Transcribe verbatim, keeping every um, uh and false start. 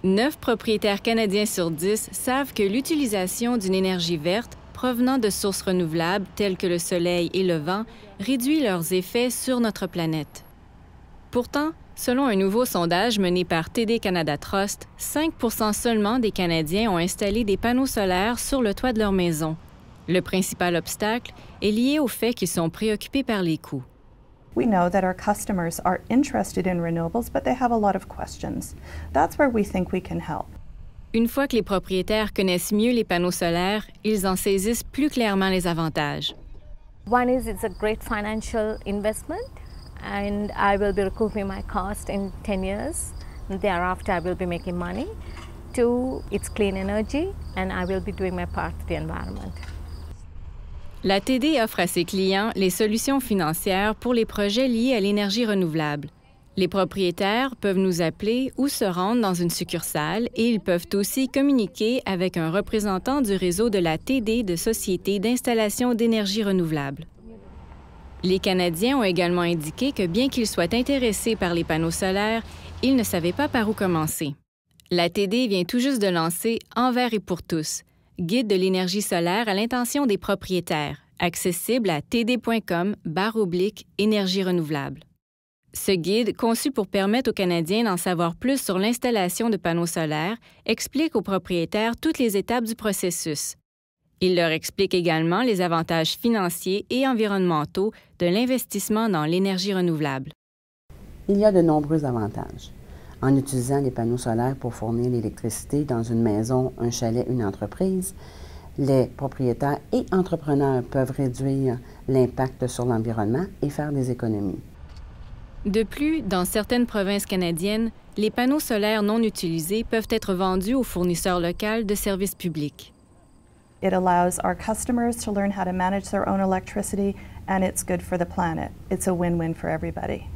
Neuf propriétaires canadiens sur dix savent que l'utilisation d'une énergie verte provenant de sources renouvelables telles que le soleil et le vent réduit leurs effets sur notre planète. Pourtant, selon un nouveau sondage mené par T D Canada Trust, cinq pour cent seulement des Canadiens ont installé des panneaux solaires sur le toit de leur maison. Le principal obstacle est lié au fait qu'ils sont préoccupés par les coûts. We know that our customers are interested in renewables, but they have a lot of questions. That's where we think we can help. Une fois que les propriétaires connaissent mieux les panneaux solaires, ils en saisissent plus clairement les avantages. One is it's a great financial investment and I will be recouping my cost in ten years. Thereafter I will be making money. Two, it's clean energy and I will be doing my part to the environment. La T D offre à ses clients les solutions financières pour les projets liés à l'énergie renouvelable. Les propriétaires peuvent nous appeler ou se rendre dans une succursale et ils peuvent aussi communiquer avec un représentant du réseau de la T D de Sociétés d'installation d'énergie renouvelable. Les Canadiens ont également indiqué que bien qu'ils soient intéressés par les panneaux solaires, ils ne savaient pas par où commencer. La T D vient tout juste de lancer Envers et pour tous, guide de l'énergie solaire à l'intention des propriétaires, accessible à t d point com barre oblique énergie renouvelable. Ce guide, conçu pour permettre aux Canadiens d'en savoir plus sur l'installation de panneaux solaires, explique aux propriétaires toutes les étapes du processus. Il leur explique également les avantages financiers et environnementaux de l'investissement dans l'énergie renouvelable. Il y a de nombreux avantages. En utilisant les panneaux solaires pour fournir l'électricité dans une maison, un chalet, une entreprise, les propriétaires et entrepreneurs peuvent réduire l'impact sur l'environnement et faire des économies. De plus, dans certaines provinces canadiennes, les panneaux solaires non utilisés peuvent être vendus aux fournisseurs locaux de services publics. It allows our customers to learn how to manage their own electricity, and it's good for the planet. It's a win-win for everybody.